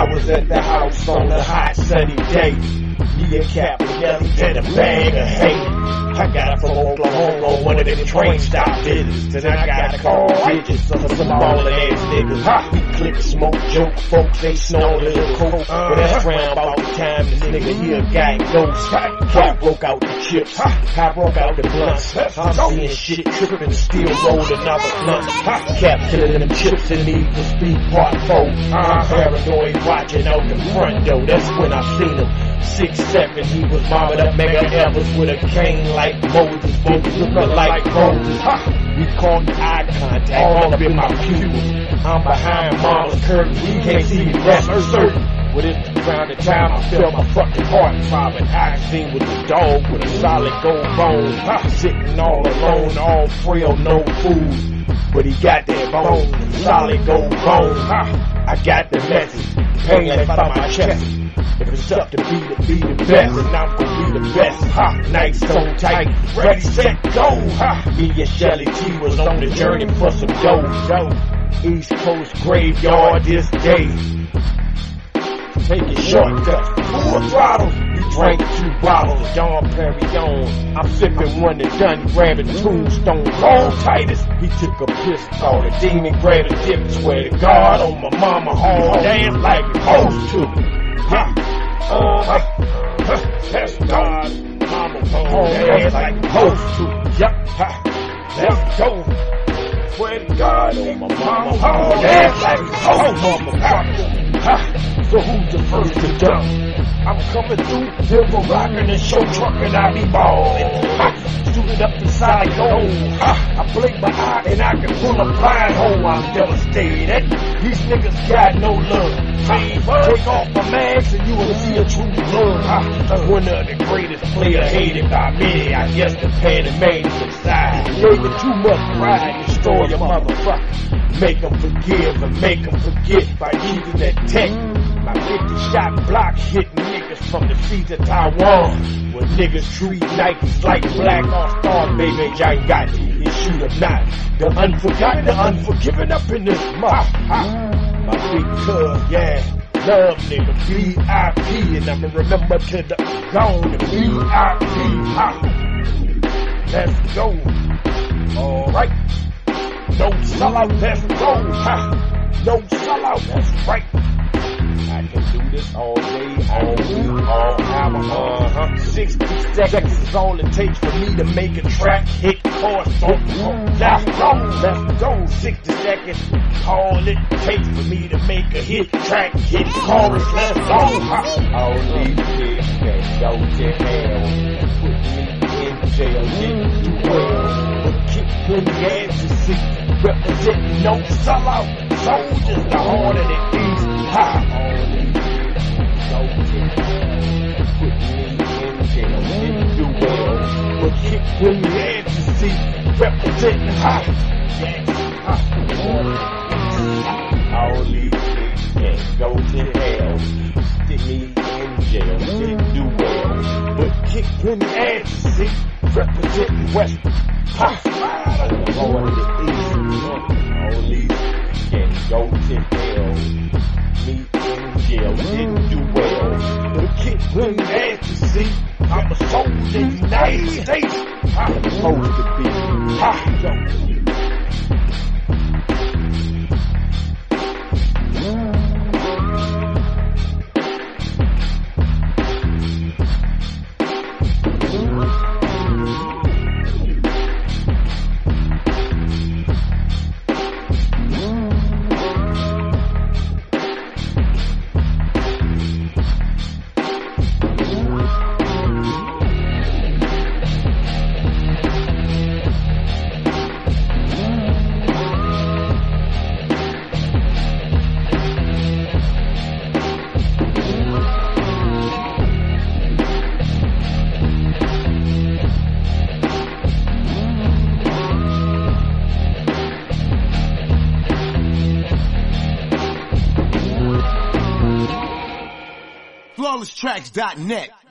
I was at the house on a hot sunny day. Me and Cap together in a bag of hay. I got it from Oklahoma on one of them train stop visits. Then I got to call bitches, some ballin' ass niggas. We click, smoke, joke, folks, they snort a little coke. But that's round about the time this nigga here got ghost. Cap broke out the chips, I broke out the blunts. I'm seeing shit trippin', still rollin' another blunt. Cap killing them chips and Need for Speed Part 4. I'm paranoid watching out the front door, that's when I seen him. 6'7", he was mobbing up Mega Evers with a cane like Moses, both looking like Moses. We caught eye contact all up in my pupils. I'm behind mama's curtain, he can't see me, that's certain. But it's around the time I felt my fucking heart throbbing. I seen with the dog with a solid gold bone, sitting all alone, all frail, no food. But he got that bone, solid gold bone. I got the message, pain left out my chest. If it's up to be the best, and I'm gonna be the best. Nice, so tight, ready, set, go. Me and Shelly T was on the journey for some dough. East Coast graveyard this day. Taking shortcuts, full throttle. We drank 2 bottles of Dom Perignon. I'm sipping one and done, grabbing Tombstone. Roll Titus, he took a piss, called a demon, grabbed a dip. Swear to God, on my mama, all dance like it's supposed to. That's God, mama, home dance like it's supposed to. Yup, let's go. Swear to God, on my mama, home dance like it's supposed to. So who's the first to jump? I'm coming through, Silver rockin' and show truckin', I be ballin'. Shootin' up the side goal. I blink my eye and I can pull a blind hole. I'm devastated. These niggas got no love. Take off my mask and you will see a true blood. One of the greatest players hated by many. I guess the Panamanians inside. Gave it too much pride, destroy your motherfucker. Make them forgive and make them forget by using that tech. My 50-shot block hitting niggas from the seas of Taiwan. When niggas treat Nikes like black all-star, baby, I got it, shoot or not. The unforgotten, the unforgiven up in this mouth. My big cuz, yeah, love nigga, VIP, and I'ma remember to the gone, the VIP. Let's go. Alright. Don't sell out, let's go. Don't sell out, that's right. I can do this all day, all week, all hour, 60 seconds is all it takes for me to make a track hit chorus. Let's go, 60 seconds, all it takes for me to make a hit track hit chorus. Let's go. All these kids can go to hell, put me in jail, didn't do well, but keep putting hands to see. Representing no sellout soldiers, the heart of the East. All these go to put me in jail, didn't do well, but keep putting hands to see. Representing yes, all these kids can go to hell. Stick me in jail, didn't do well, but keep putting hands to see. Representing West. The heart of the East. All these can go to hell. Me in jail, didn't do well. But keep putting hands to see. I'm a soldier in the United States. I'm supposed to be. FlawlessTracks.net